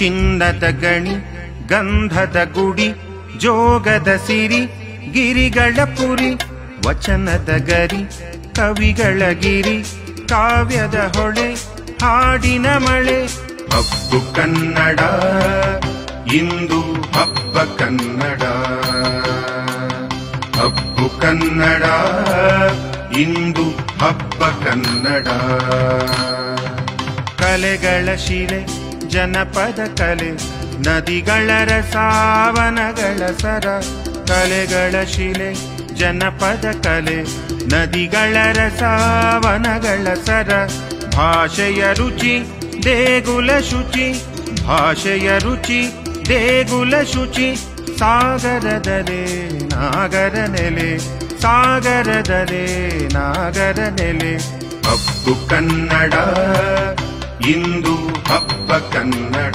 ಚಿನ್ನದ ಗಣಿ ಗಂಧದ ಗುಡಿ ಜೋಗದ ಸಿರಿ ಗಿರಿಗಳ ಪುರಿ ವಚನದ ಗರಿ ಕವಿಗಳ ಗಿರಿ ಕಾವ್ಯದ ಹೊಳೆ ಹಾಡಿನ ಮಳೆ ಹಬ್ಬು ಕನ್ನಡ ಇಂದು ಹಬ್ಬ ಕನ್ನಡ ಹಬ್ಬು ಕನ್ನಡ ಇಂದು ಹಬ್ಬ ಕನ್ನಡ ಕಲೆಗಳ ಶಿಲೆ ಜನಪದ ಕಲೆ ನದಿಗಳ ರಸಾವನಗಳ ಸರ ಕಲೆಗಳ ಶಿಲೆ ಜನಪದ ಕಲೆ ನದಿಗಳ ರಸಾವನಗಳ ಸರ ಭಾಷೆಯ ರುಚಿ ದೇಗುಲ ಶುಚಿ ಭಾಷೆಯ ರುಚಿ ದೇಗುಲ ಶುಚಿ ಸಾಗರದಲೇ ನಾಗರ ನೆಲೆ ಸಾಗರದಲೇ ನಾಗರ ನೆಲೆ ಹಬ್ಬು ಕನ್ನಡ ಇಂದು ಹಬ್ಬ ಕನ್ನಡ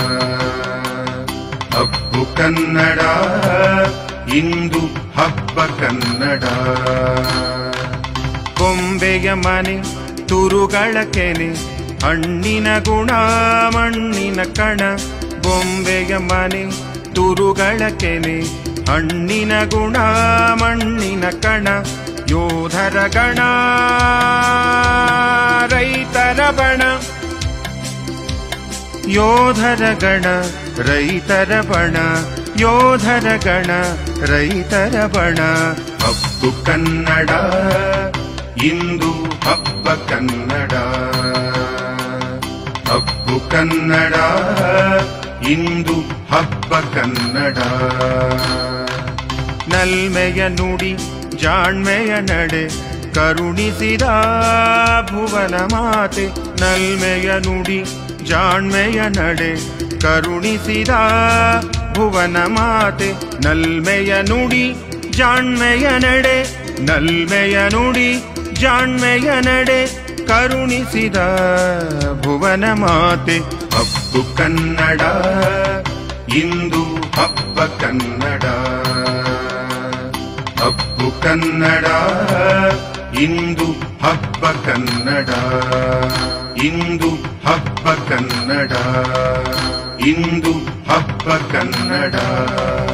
ಹಬ್ಬು ಕನ್ನಡ ಇಂದು ಹಬ್ಬ ಕನ್ನಡ ಕೊಂಬೆಯ ಮನೆ ತುರುಗಳ ಕೆನೆ ಹಣ್ಣಿನ ಗುಣ ಮಣ್ಣಿನ ಕಣ ಬೊಂಬೆಯ ಮನೆ ತುರುಗಳ ಕೆನೆ ಹಣ್ಣಿನ ಗುಣ ಮಣ್ಣಿನ ಕಣ ಯೋಧರ ಗಣ ರೈತರ ಬಣ ಯೋಧರ ಗಣ ರೈತರ ಬಣ ಯೋಧರ ಗಣ ರೈತರ ಬಣ ಹಬ್ಬು ಕನ್ನಡ ಇಂದು ಹಬ್ಬ ಕನ್ನಡ ಹಬ್ಬು ಕನ್ನಡ ಇಂದು ಹಬ್ಬ ಕನ್ನಡ ನಲ್ಮೆಯ ನುಡಿ ಜಾಣ್ಮೆಯ ನಡೆ ಕರುಣಿಸಿದ ಭುವನ ಮಾತೆ ನಲ್ಮೆಯ ನುಡಿ ಜಾಣ್ಮೆಯ ನಡೆ ಕರುಣಿಸಿದ ಭುವನ ಮಾತೆ ನಲ್ಮೆಯ ನುಡಿ ಜಾಣ್ಮೆಯ ನಡೆ ನಲ್ಮೆಯ ನುಡಿ ಜಾಣ್ಮೆಯ ನಡೆ ಕರುಣಿಸಿದ ಭುವನ ಮಾತೆ ಹಬ್ಬು ಕನ್ನಡ ಇಂದು ಹಬ್ಬ ಕನ್ನಡ ಹಬ್ಬು ಕನ್ನಡ ಇಂದು ಹಬ್ಬ ಕನ್ನಡ ಇಂದು ಹಬ್ಬ ಕನ್ನಡ ಇಂದು ಹಬ್ಬ ಕನ್ನಡ